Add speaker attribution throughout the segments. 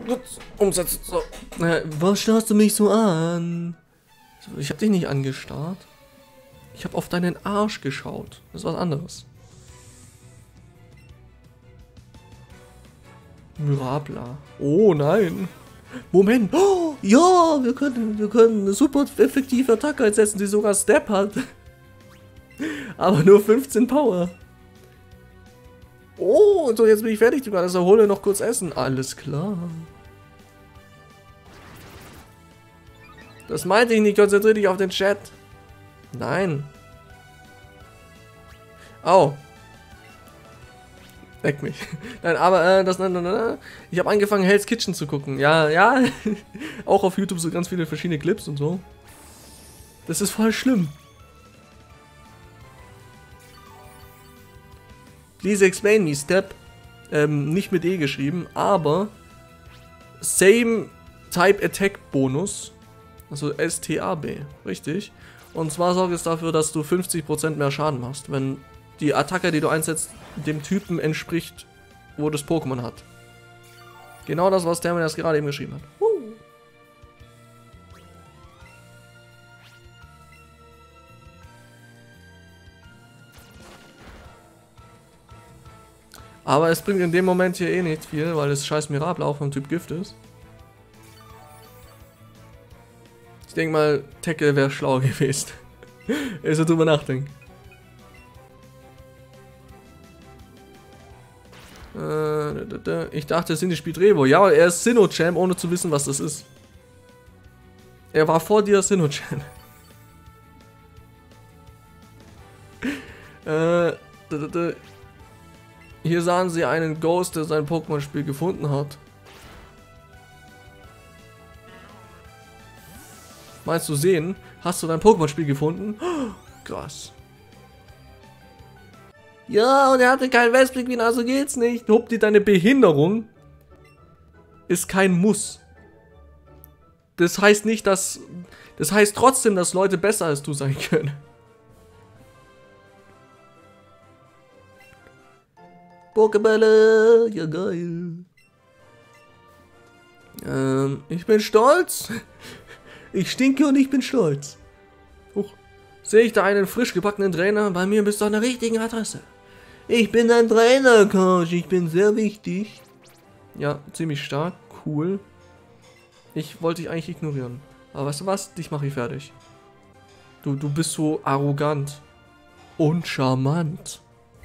Speaker 1: Umsetzen. So. Was starrst du mich so an? Ich hab dich nicht angestarrt. Ich hab auf deinen Arsch geschaut. Das ist was anderes. Mirabla. Oh nein. Moment. Oh, ja, wir können eine super effektive Attacke einsetzen, die sogar Step hat. Aber nur 15 Power. Oh, so jetzt bin ich fertig. Du kannst erhole noch kurz essen. Alles klar. Das meinte ich nicht. Konzentriere dich auf den Chat. Nein. Au. Leck mich. Nein, aber ich habe angefangen Hell's Kitchen zu gucken. Ja, ja. Auch auf YouTube so ganz viele verschiedene Clips und so. Das ist voll schlimm. Please explain me, Step. Nicht mit E geschrieben, aber Same Type Attack Bonus. Also STAB, richtig. Und zwar sorgt es dafür, dass du 50% mehr Schaden machst, wenn die Attacke, die du einsetzt, dem Typen entspricht, wo das Pokémon hat. Genau das, was Terminus gerade eben geschrieben hat. Aber es bringt in dem Moment hier eh nicht viel, weil das scheiß Mirabla auch vom Typ Gift ist. Ich denke mal, Tackle wäre schlau gewesen. Also drüber nachdenken. Ich dachte, Cindy spielt Revo. Ja, er ist Sinnoh-Champ, ohne zu wissen, was das ist. Er war vor dir Sinnoh-Champ. Hier sahen sie einen Ghost, der sein Pokémon-Spiel gefunden hat. Meinst du sehen? Hast du dein Pokémon-Spiel gefunden? Oh, krass. Ja, und er hatte keinen Westblick, also geht's nicht. Hopp dir, deine Behinderung ist kein Muss. Das heißt nicht, dass... Das heißt trotzdem, dass Leute besser als du sein können. Pokébälle, ja geil. Ich bin stolz. Ich stinke und ich bin stolz. Sehe ich da einen frisch gebackenen Trainer? Bei mir bist du an der richtigen Adresse. Ich bin ein Trainer, Coach. Ich bin sehr wichtig. Ja, ziemlich stark. Cool. Ich wollte dich eigentlich ignorieren. Aber weißt du was? Dich mache ich fertig. Du bist so arrogant. Und charmant.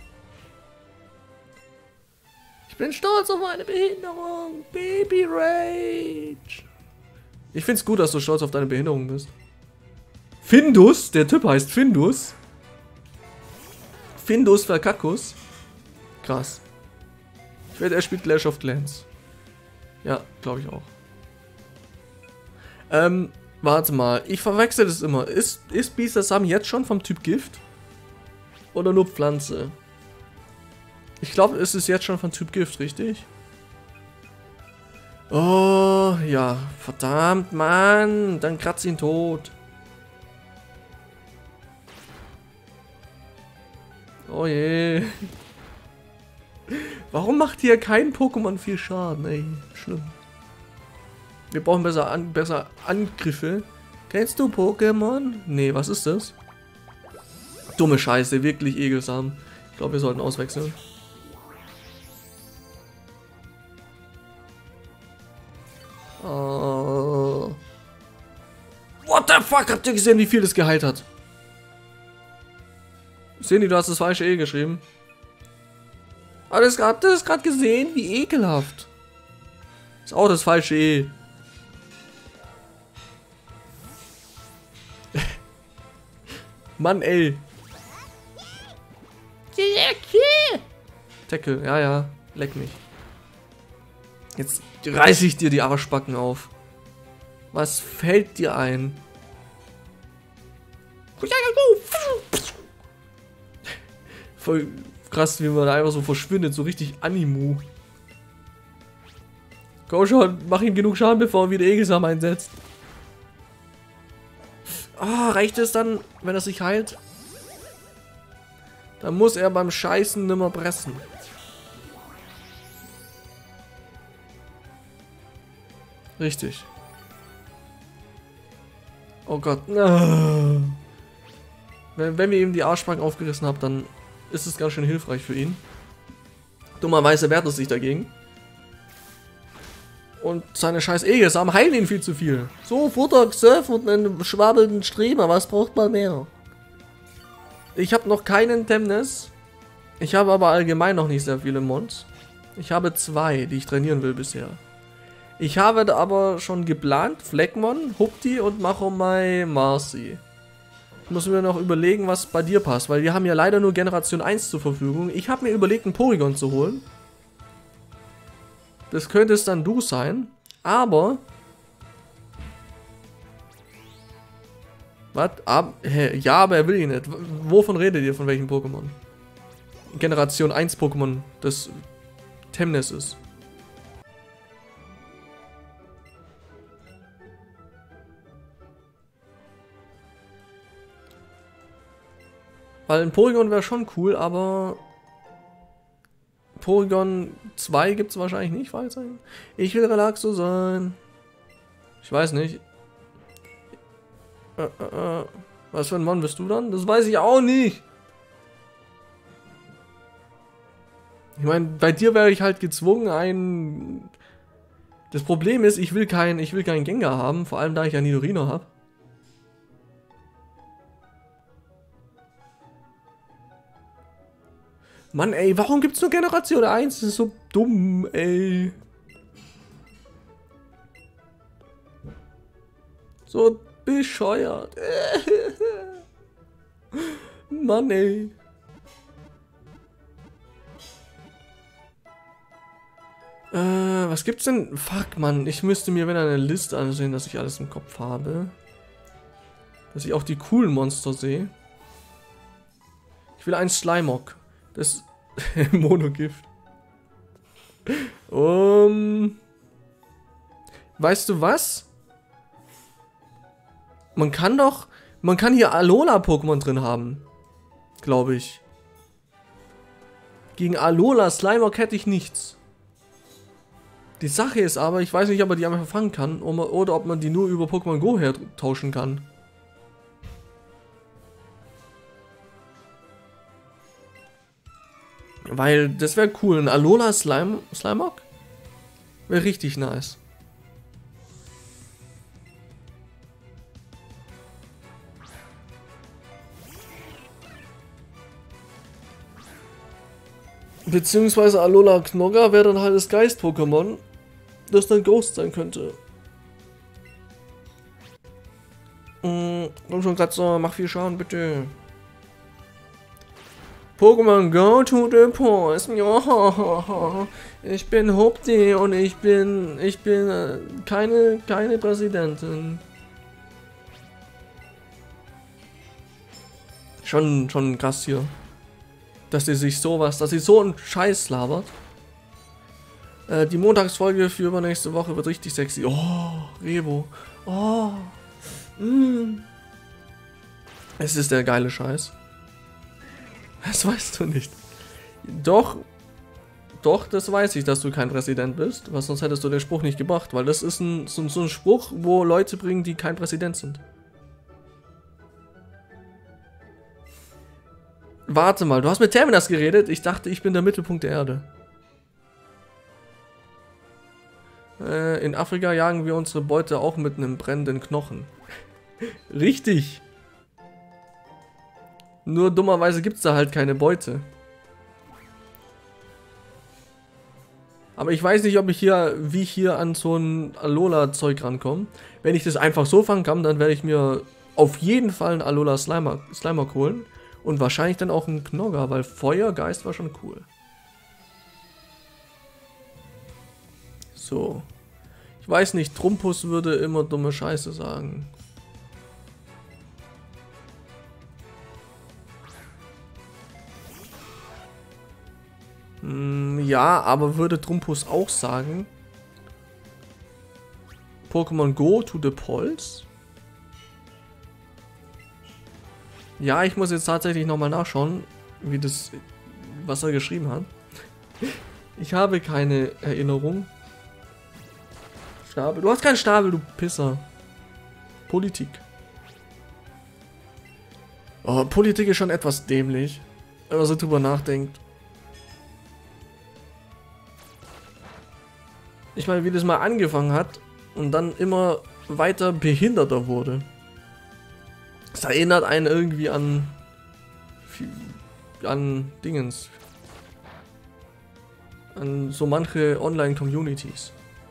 Speaker 1: Ich bin stolz auf meine Behinderung. Baby Rage. Ich find's gut, dass du stolz auf deine Behinderung bist. Findus, der Typ heißt Findus. Findus Verkackus. Krass. Ich wette, er spielt Clash of Clans. Ja, glaube ich auch. Warte mal. Ich verwechsel das immer. Ist Bisasam jetzt schon vom Typ Gift? Oder nur Pflanze? Ich glaube, es ist jetzt schon von Typ Gift, richtig? Oh, ja. Verdammt, Mann. Dann kratz ihn tot. Oh je. Warum macht hier kein Pokémon viel Schaden, ey? Schlimm. Wir brauchen besser Angriffe. Kennst du Pokémon? Nee, was ist das? Dumme Scheiße, wirklich ekelsam. Ich glaube, wir sollten auswechseln. Oh. What the fuck? Habt ihr gesehen, wie viel das geheilt hat? Cindy, du hast das falsche E geschrieben. Aber habt ihr das gerade gesehen? Wie ekelhaft. Ist auch das falsche E. Mann, ey. Tackle, ja, ja. Leck mich. Jetzt reiße ich dir die Arschbacken auf. Was fällt dir ein? Voll krass, wie man da einfach so verschwindet. So richtig Animu. Komm schon, mach ihm genug Schaden, bevor er wieder Egelsam einsetzt. Ah, reicht es dann, wenn er sich heilt? Dann muss er beim Scheißen nimmer pressen. Richtig. Oh Gott. Wenn wir ihm die Arschbacken aufgerissen haben, dann ist es ganz schön hilfreich für ihn. Dummerweise wehrt er sich dagegen. Und seine scheiß Egelsamen heilen ihn viel zu viel. So, Futter, Surf und einen schwabbelnden Streamer. Was braucht man mehr? Ich habe noch keinen Temnes. Ich habe aber allgemein noch nicht sehr viele Mons. Ich habe 2, die ich trainieren will bisher. Ich habe aber schon geplant, Fleckmon, Hupti und Machomai Marcy. Ich muss mir noch überlegen, was bei dir passt, weil wir haben ja leider nur Generation 1 zur Verfügung. Ich habe mir überlegt, einen Porygon zu holen. Das könnte es dann du sein, aber... Was? Ja, aber er will ihn nicht. Wovon redet ihr? Von welchem Pokémon? Generation 1 Pokémon des Temnes ist. Weil ein Porygon wäre schon cool, aber Porygon 2 gibt es wahrscheinlich nicht, Fragezeichen. Ich will Relaxo sein. Ich weiß nicht. Was für ein Mann bist du dann? Das weiß ich auch nicht. Ich meine, bei dir wäre ich halt gezwungen, ein... Das Problem ist, ich will keinen Gengar haben, vor allem da ich ja Nidorino habe. Mann, ey, warum gibt's nur Generation 1? Das ist so dumm, ey. So bescheuert. Mann, ey. Was gibt's denn? Fuck, Mann. Ich müsste mir, wenn eine Liste ansehen, dass ich alles im Kopf habe. Dass ich auch die coolen Monster sehe. Ich will einen Slimog. Das Monogift. Weißt du was? Man kann hier Alola-Pokémon drin haben. Glaube ich. Gegen Alola Slimog hätte ich nichts. Die Sache ist aber, ich weiß nicht, ob man die einfach fangen kann oder ob man die nur über Pokémon Go hertauschen kann. Weil das wäre cool. Ein Alola Slimog wäre richtig nice. Beziehungsweise Alola Knogger wäre dann halt das Geist-Pokémon, das dann Ghost sein könnte. Komm schon, Kratzer, mach viel Schaden, bitte. Pokémon Go to the Pause. Ja, ich bin Hupti und ich bin keine Präsidentin. Schon krass hier. Dass sie so einen Scheiß labert. Die Montagsfolge für übernächste Woche wird richtig sexy. Oh, Revo. Oh. Es ist der geile Scheiß. Das weißt du nicht. Doch, das weiß ich, dass du kein Präsident bist, weil sonst hättest du den Spruch nicht gebracht, weil das ist so ein Spruch, wo Leute bringen, die kein Präsident sind. Warte mal, du hast mit Terminas geredet? Ich dachte, ich bin der Mittelpunkt der Erde. In Afrika jagen wir unsere Beute auch mit einem brennenden Knochen. Richtig. Nur dummerweise gibt es da halt keine Beute. Aber ich weiß nicht, ob ich wie ich hier an so ein Alola-Zeug rankomme. Wenn ich das einfach so fangen kann, dann werde ich mir auf jeden Fall einen Alola Slimog holen. Und wahrscheinlich dann auch einen Knogger, weil Feuergeist war schon cool. So. Ich weiß nicht, Trumpus würde immer dumme Scheiße sagen. Ja, aber würde Trumpus auch sagen, Pokémon Go to the Polls? Ja, ich muss jetzt tatsächlich nochmal nachschauen, was er geschrieben hat. Ich habe keine Erinnerung. Schnabel. Du hast keinen Schnabel, du Pisser. Politik. Oh, Politik ist schon etwas dämlich, wenn man so drüber nachdenkt. Ich meine, wie das mal angefangen hat und dann immer weiter behinderter wurde. Das erinnert einen irgendwie an Dingens. An so manche Online-Communities.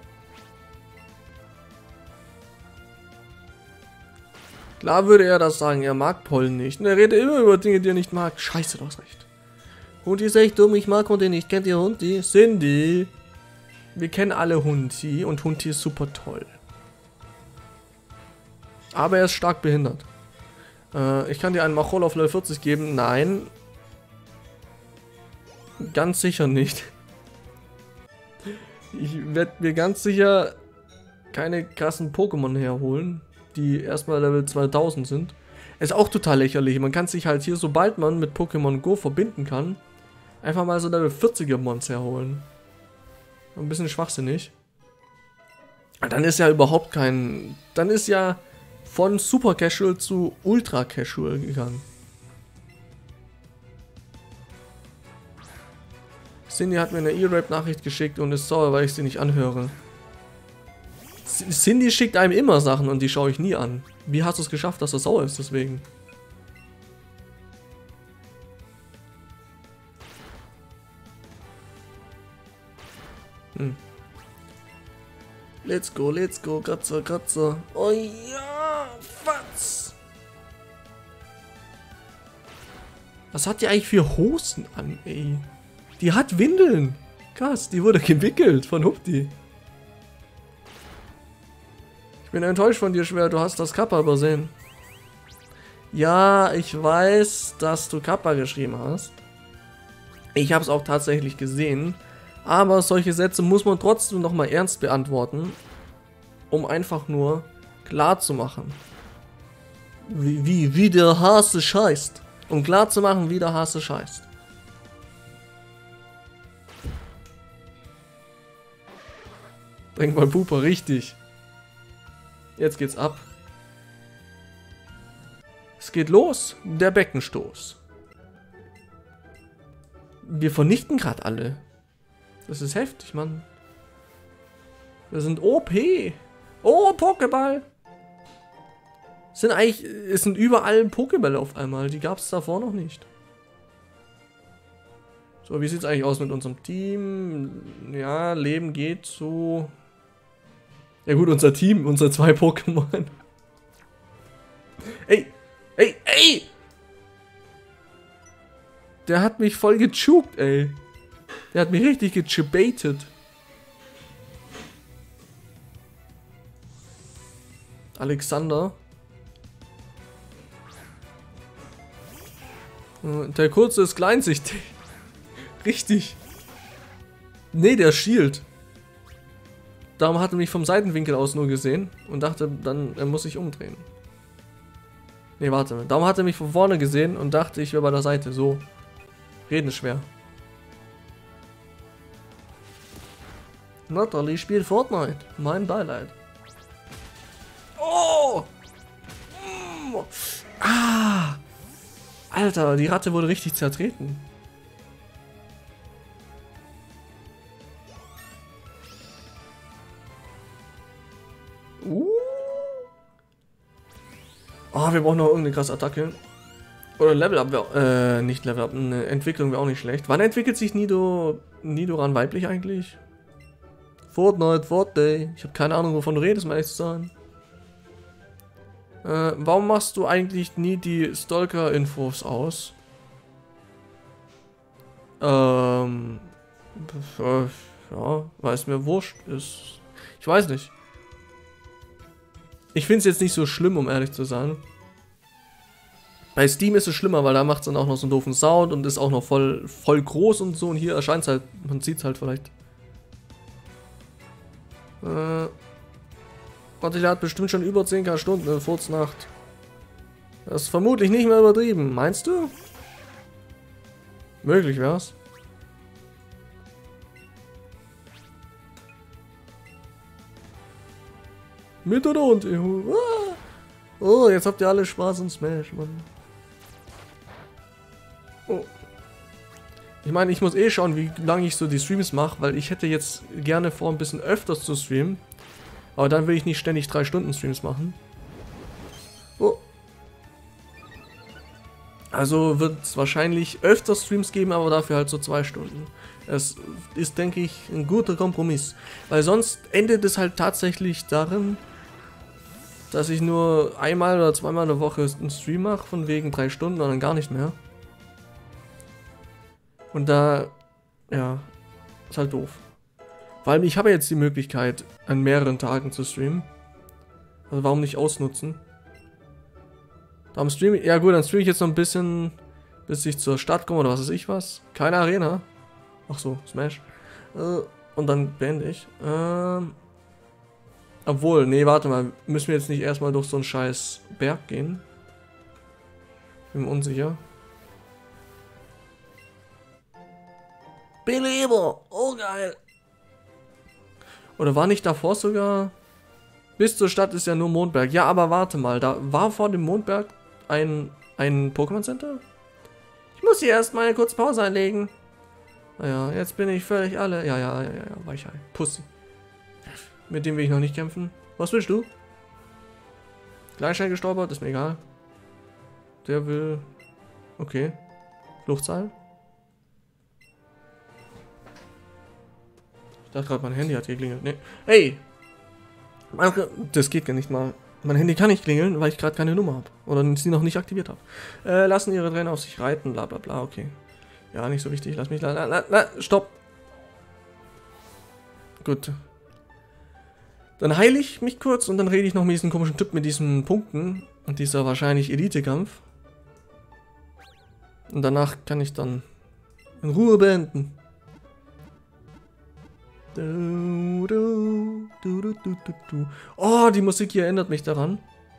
Speaker 1: Klar würde er das sagen, er mag Pollen nicht. Und er redet immer über Dinge, die er nicht mag. Scheiße, du hast recht. Hundi ist echt dumm, ich mag Hundi nicht. Kennt ihr Hundi? Cindy. Wir kennen alle Hundi und Hundi ist super toll. Aber er ist stark behindert. Ich kann dir einen Machol auf Level 40 geben. Nein. Ganz sicher nicht. Ich werde mir ganz sicher keine krassen Pokémon herholen, die erstmal Level 2000 sind. Ist auch total lächerlich. Man kann sich halt hier, sobald man mit Pokémon Go verbinden kann, einfach mal so Level 40er Mons herholen. Ein bisschen schwachsinnig. Dann ist ja überhaupt kein... Dann ist ja von Super Casual zu Ultra Casual gegangen. Cindy hat mir eine E-Rap-Nachricht geschickt und ist sauer, weil ich sie nicht anhöre. Cindy schickt einem immer Sachen und die schaue ich nie an. Wie hast du es geschafft, dass er sauer ist deswegen? Let's go, Kratzer. Oh ja, Fatz. Was hat die eigentlich für Hosen an, ey? Die hat Windeln. Krass, die wurde gewickelt von Hupti. Ich bin enttäuscht von dir, Schwer. Du hast das Kappa übersehen. Ja, ich weiß, dass du Kappa geschrieben hast. Ich habe es auch tatsächlich gesehen. Aber solche Sätze muss man trotzdem nochmal ernst beantworten, um einfach nur klar zu machen, wie der Hase scheißt. Um klar zu machen, wie der Hase scheißt. Bring mal Pupa, richtig. Jetzt geht's ab. Es geht los, der Beckenstoß. Wir vernichten gerade alle. Das ist heftig, Mann. Wir sind OP. Oh, Pokéball. Es sind überall Pokébälle auf einmal. Die gab es davor noch nicht. So, wie sieht es eigentlich aus mit unserem Team? Ja, Leben geht so. Ja gut, unser Team, unsere 2 Pokémon. Ey! Der hat mich voll gechuckt, ey. Der hat mich richtig gechibated. Alexander. Der Kurze ist kleinsichtig. Richtig. Nee, der schielt. Darum hat er mich vom Seitenwinkel aus nur gesehen und dachte dann, er muss sich umdrehen. Nee, warte mal. Darum hat er mich von vorne gesehen und dachte, ich wäre bei der Seite. So. Reden ist schwer. Natalie spielt Fortnite. Mein Beileid. Oh! Ah! Alter, die Ratte wurde richtig zertreten. Oh, wir brauchen noch irgendeine krasse Attacke. Oder Level-Up wäre, nicht Level-Up, eine Entwicklung wäre auch nicht schlecht. Wann entwickelt sich Nidoran weiblich eigentlich? Fortnite. Ich habe keine Ahnung, wovon du redest, um ehrlich zu sein. Warum machst du eigentlich nie die Stalker-Infos aus? Ja, weil es mir wurscht ist. Ich weiß nicht. Ich finde es jetzt nicht so schlimm, um ehrlich zu sein. Bei Steam ist es schlimmer, weil da macht es dann auch noch so einen doofen Sound und ist auch noch voll groß und so. Und hier erscheint es halt, man sieht es halt vielleicht. Warte, der hat bestimmt schon über 10.000 Stunden in Furznacht. Das ist vermutlich nicht mehr übertrieben. Meinst du? Möglich wär's. Mit oder und? Oh, jetzt habt ihr alle Spaß und Smash, Mann. Oh. Ich meine, ich muss eh schauen, wie lange ich so die Streams mache, weil ich hätte jetzt gerne vor, ein bisschen öfters zu streamen. Aber dann will ich nicht ständig 3 Stunden Streams machen. Oh. Also wird es wahrscheinlich öfter Streams geben, aber dafür halt so 2 Stunden. Es ist, denke ich, ein guter Kompromiss. Weil sonst endet es halt tatsächlich darin, dass ich nur einmal oder zweimal in der Woche einen Stream mache, von wegen 3 Stunden und dann gar nicht mehr. Und da, ja, ist halt doof. Vor allem, ich habe jetzt die Möglichkeit, an mehreren Tagen zu streamen. Also warum nicht ausnutzen? Darum streame ich, ja gut, dann streame ich jetzt noch ein bisschen, bis ich zur Stadt komme oder was weiß ich was. Keine Arena. Ach so, Smash. Und dann beende ich. Obwohl, nee, warte mal. Müssen wir jetzt nicht erstmal durch so einen scheiß Berg gehen? Bin mir unsicher. Beleber! Oh geil! Oder war nicht davor sogar... Bis zur Stadt ist ja nur Mondberg. Ja, aber warte mal. Da war vor dem Mondberg ein Pokémon Center? Ich muss hier erstmal eine kurze Pause einlegen. Naja, jetzt bin ich völlig alle... Ja, Weichei. Pussy. Mit dem will ich noch nicht kämpfen. Was willst du? Gleichschein gestolpert, ist mir egal. Der will... Okay. Fluchtseil. Ich dachte gerade, mein Handy hat geklingelt. Nee. Hey! Das geht gar nicht mal. Mein Handy kann nicht klingeln, weil ich gerade keine Nummer habe. Oder sie noch nicht aktiviert habe. Lassen ihre Trainer auf sich reiten, bla bla bla, okay. Ja, nicht so wichtig. Lass mich... Stopp! Gut. Dann heile ich mich kurz und dann rede ich noch mit diesem komischen Typ mit diesen Punkten. Und dieser wahrscheinlich Elite-Kampf. Und danach kann ich dann in Ruhe beenden. Oh, die Musik hier erinnert mich daran.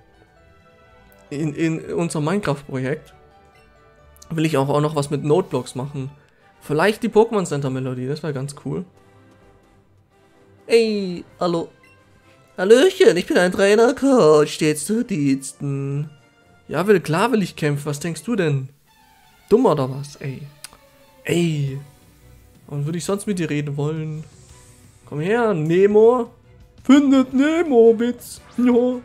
Speaker 1: In unserem Minecraft-Projekt will ich auch noch was mit Noteblocks machen. Vielleicht die Pokémon Center Melodie, das wäre ganz cool. Ey, hallo. Hallöchen, ich bin ein Trainer-Coach, stets zu Diensten. Ja, klar will ich kämpfen, was denkst du denn? Dumm oder was, ey? Ey. Und würde ich sonst mit dir reden wollen? Komm her, Nemo. Findet Nemo, Witz. Ja.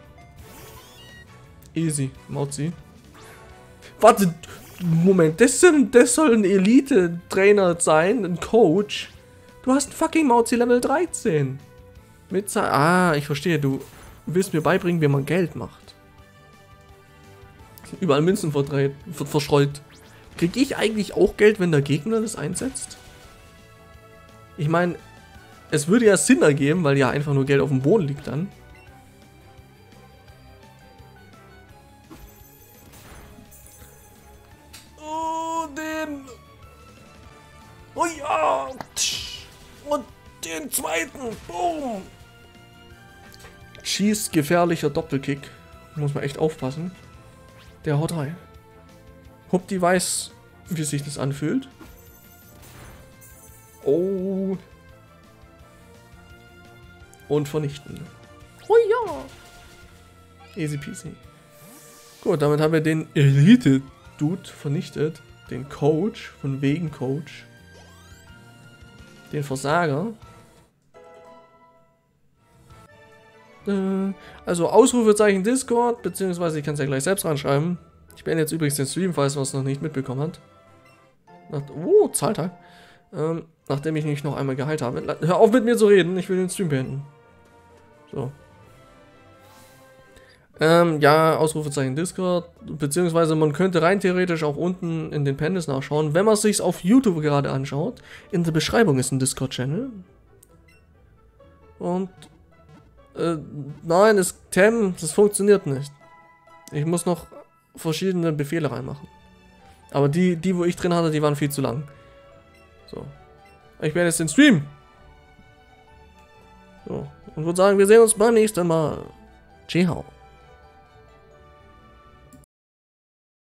Speaker 1: Easy, Mauzi. Warte, Moment, das soll ein Elite-Trainer sein, ein Coach. Du hast ein fucking Mauzi Level 13. Ich verstehe, du willst mir beibringen, wie man Geld macht. Überall Münzen verstreut. Kriege ich eigentlich auch Geld, wenn der Gegner das einsetzt? Ich meine, es würde ja Sinn ergeben, weil ja einfach nur Geld auf dem Boden liegt dann. Oh, den... Oh ja! Und den zweiten! Boom! Schießt gefährlicher Doppelkick. Muss man echt aufpassen. Der haut rein. Hupti weiß, wie sich das anfühlt. Oh. Und vernichten. Oh ja. Easy peasy. Gut, damit haben wir den Elite-Dude vernichtet. Den Coach, von wegen Coach. Den Versager. Also Ausrufezeichen Discord, beziehungsweise ich kann es ja gleich selbst reinschreiben. Ich beende jetzt übrigens den Stream, falls man es noch nicht mitbekommen hat. Oh, Zahltag. Nachdem ich mich noch einmal geheilt habe. Hör auf mit mir zu reden, ich will den Stream beenden. So. Ja, Ausrufezeichen Discord, beziehungsweise man könnte rein theoretisch auch unten in den Panels nachschauen, wenn man es sich auf YouTube gerade anschaut. In der Beschreibung ist ein Discord-Channel. Und nein, das funktioniert nicht. Ich muss noch verschiedene Befehle reinmachen. Aber die wo ich drin hatte, die waren viel zu lang. So. Ich werde jetzt den Stream. So. Und würde sagen, wir sehen uns beim nächsten Mal. Ciao.